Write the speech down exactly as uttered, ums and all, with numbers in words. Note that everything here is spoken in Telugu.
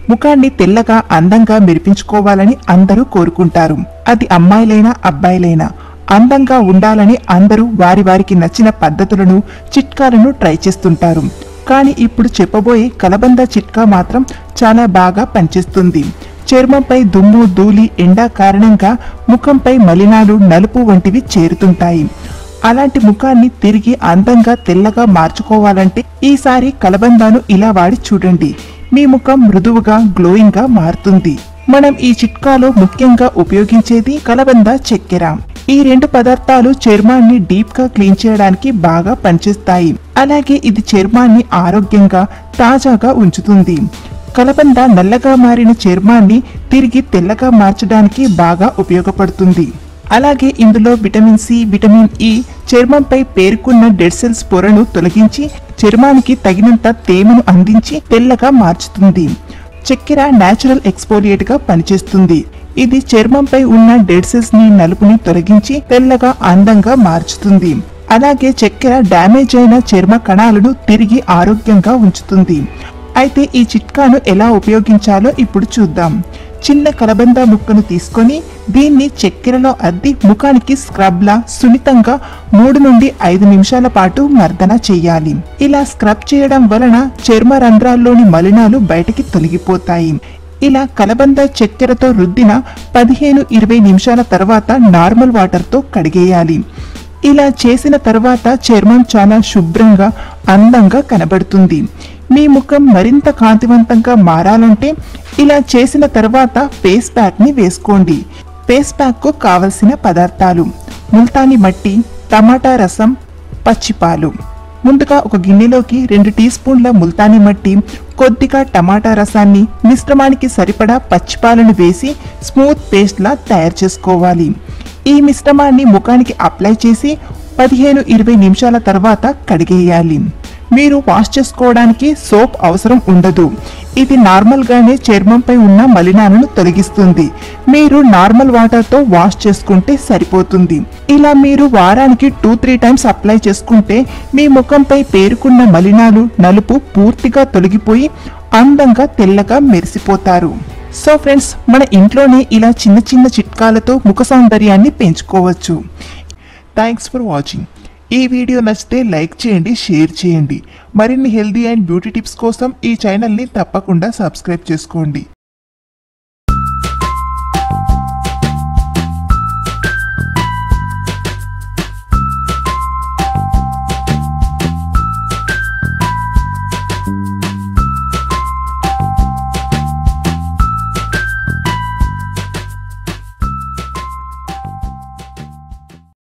ముఖాన్ని తెల్లగా అందంగా మెరిపించుకోవాలని అందరూ కోరుకుంటారు. అది అమ్మాయిలైనా అబ్బాయిలైనా అందంగా ఉండాలని అందరూ వారి వారికి నచ్చిన పద్ధతులను చిట్కాలను ట్రై చేస్తుంటారు. కానీ ఇప్పుడు చెప్పబోయే కలబంద చిట్కా మాత్రం చాలా బాగా పనిచేస్తుంది. చర్మంపై దుమ్ము ధూళి ఎండ కారణంగా ముఖంపై మలినాలు నలుపు వంటివి చేరుతుంటాయి. అలాంటి ముఖాన్ని తిరిగి అందంగా తెల్లగా మార్చుకోవాలంటే ఈసారి కలబందాను ఇలా వాడి చూడండి. మీ ముఖం మృదువుగా గ్లోయింగ్ గా మారుతుంది. మనం ఈ చిట్కాలో ముఖ్యంగా ఉపయోగించేది కలబంద చక్కెర. ఈ రెండు పదార్థాలు చర్మాన్ని డీప్ గా క్లీన్ చేయడానికి బాగా పనిచేస్తాయి. అలాగే ఇది చర్మాన్ని ఆరోగ్యంగా తాజాగా ఉంచుతుంది. కలబంద నల్లగా మారిన చర్మాన్ని తిరిగి తెల్లగా మార్చడానికి బాగా ఉపయోగపడుతుంది. అలాగే ఇందులో విటమిన్ సి, విటమిన్ ఇ చర్మంపై పేరుకున్న డెడ్ సెల్స్ పొరను తొలగించి చర్మానికి తగినంత తేమను అందించి తెల్లగా మార్చుతుంది. చక్కెర నేచురల్ ఎక్స్ఫోలియేట్ గా పనిచేస్తుంది. ఇది చర్మంపై ఉన్న డెడ్ సెల్స్ ని నలుపుని తొలగించి తెల్లగా అందంగా మార్చుతుంది. అలాగే చక్కెర డ్యామేజ్ అయిన చర్మ కణాలను తిరిగి ఆరోగ్యంగా ఉంచుతుంది. అయితే ఈ చిట్కాను ఎలా ఉపయోగించాలో ఇప్పుడు చూద్దాం. చిన్న కలబంద ముక్కను తీసుకొని దీన్ని చక్కెరలో అద్ది ముఖానికి స్క్రబ్ లా సున్నితంగా మూడు నుండి ఐదు నిమిషాల పాటు మర్దన చేయాలి. ఇలా స్క్రబ్ చేయడం వలన చర్మ రంధ్రాల్లోని మలినాలు బయటికి తొలగిపోతాయి. ఇలా కలబంద చక్కెరతో రుద్దిన పదిహేను ఇరవై నిమిషాల తర్వాత నార్మల్ వాటర్ తో కడిగేయాలి. ఇలా చేసిన తర్వాత చర్మం చాలా శుభ్రంగా అందంగా కనబడుతుంది. మీ ముఖం మరింత కాంతివంతంగా మారాలంటే ఇలా చేసిన తర్వాత ఫేస్ ప్యాక్ ని వేసుకోండి. ఫేస్ ప్యాక్ కు కావలసిన పదార్థాలు: ముల్తానీ మట్టి, టమాటా రసం, పచ్చిపాలు. ముందుగా ఒక గిన్నెలోకి రెండు టీ స్పూన్ల ముల్తానీ మట్టి, కొద్దిగా టమాటా రసాన్ని, మిశ్రమానికి సరిపడా పచ్చిపాలను వేసి స్మూత్ పేస్ట్ లా తయారు చేసుకోవాలి. ఈ మిశ్రమాన్ని ముఖానికి అప్లై చేసి పదిహేను ఇరవై నిమిషాల తర్వాత కడిగేయాలి. మీరు వాష్ చేసుకోవడానికి సోప్ అవసరం ఉండదు. ఇది నార్మల్ గానే చర్మంపై ఉన్న మలినాలను తొలగిస్తుంది. మీరు నార్మల్ వాటర్ తో వాష్ చేసుకుంటే సరిపోతుంది. ఇలా మీరు వారానికి టూ త్రీ టైమ్స్ అప్లై చేసుకుంటే మీ ముఖంపై పేరుకున్న మలినాలు నలుపు పూర్తిగా తొలగిపోయి అందంగా తెల్లగా మెరిసిపోతారు. సో ఫ్రెండ్స్, మన ఇంట్లోనే ఇలా చిన్న చిన్న చిట్కాలతో ముఖ సౌందర్యాన్ని పెంచుకోవచ్చు. Thanks for watching. ఈ వీడియో నచ్చితే లైక్ చేయండి, షేర్ చేయండి. మరిన్ని హెల్దీ అండ్ బ్యూటీ టిప్స్ కోసం ఈ ఛానల్ని తప్పకుండా సబ్స్క్రైబ్ చేసుకోండి.